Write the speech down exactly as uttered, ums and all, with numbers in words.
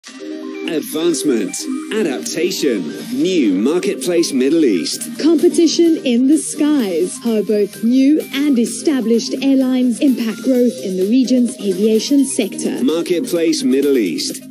Advancement, adaptation, new marketplace Middle East. Competition in the skies. How both new and established airlines impact growth in the region's aviation sector. Marketplace Middle East.